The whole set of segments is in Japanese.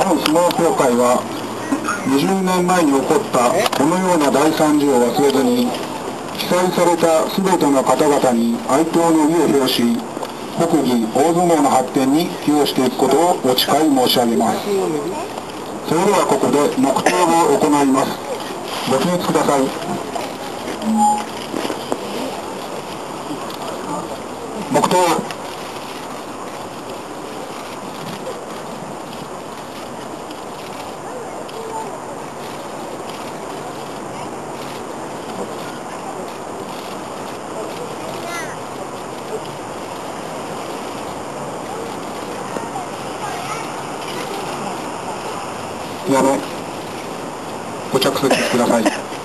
本相撲協会は20年前に起こったこのような大惨事を忘れずに、被災された全ての方々に哀悼の意を表し、国技大相撲の発展に寄与していくことをお誓い申し上げます。それではここで黙祷を行います。ご起立ください。黙祷。やめ、ご着席ください。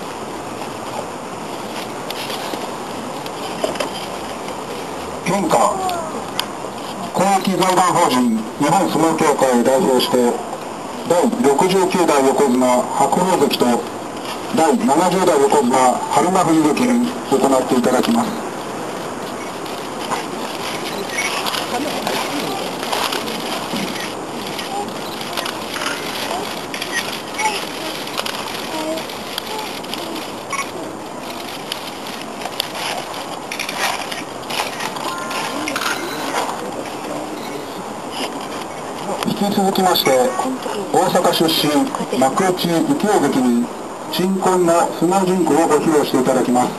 献花、公益財団法人日本相撲協会を代表して第69代横綱白鵬関と第70代横綱日馬富士関に行っていただきます。引き続きまして、大阪出身幕内右京関に鎮魂の相撲甚句をご披露していただきます。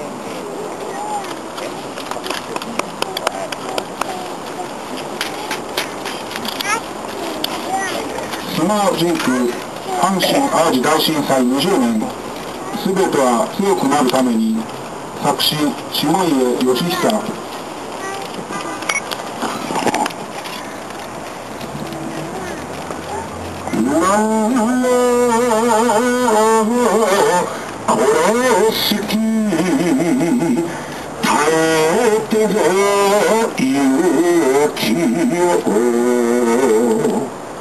相撲甚句、阪神・淡路大震災20年、すべては強くなるために、作詞、下家義久。こしき耐えてぞ勇気を、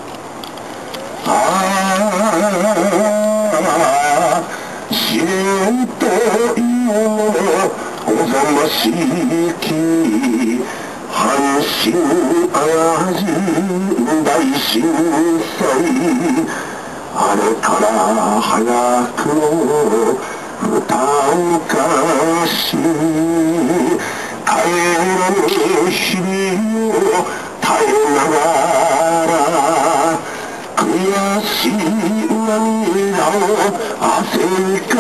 試練というおざましき阪神・淡路大震災、あれから早くも二昔、耐えられぬ日々を耐えながら、悔しい涙を汗に変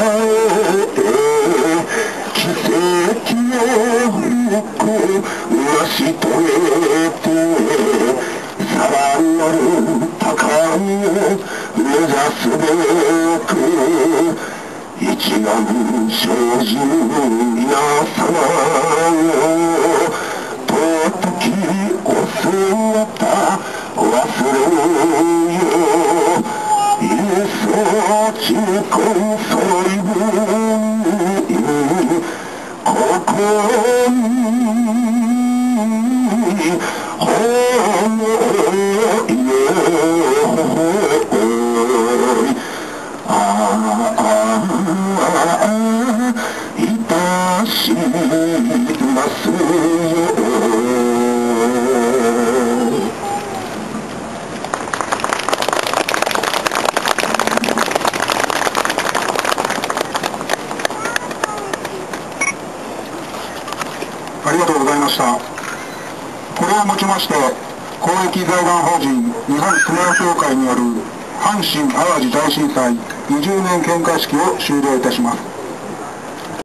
え、奇跡の福を成し遂げて、さらなる高みを目指すべく、一丸精進皆様を尊きお姿忘れぬよう、一層鎮魂そい分心に思いを、いたしますよ。ありがとうございました。これをもちまして、公益財団法人日本相撲協会による阪神・淡路大震災20年献花式を終了いたします。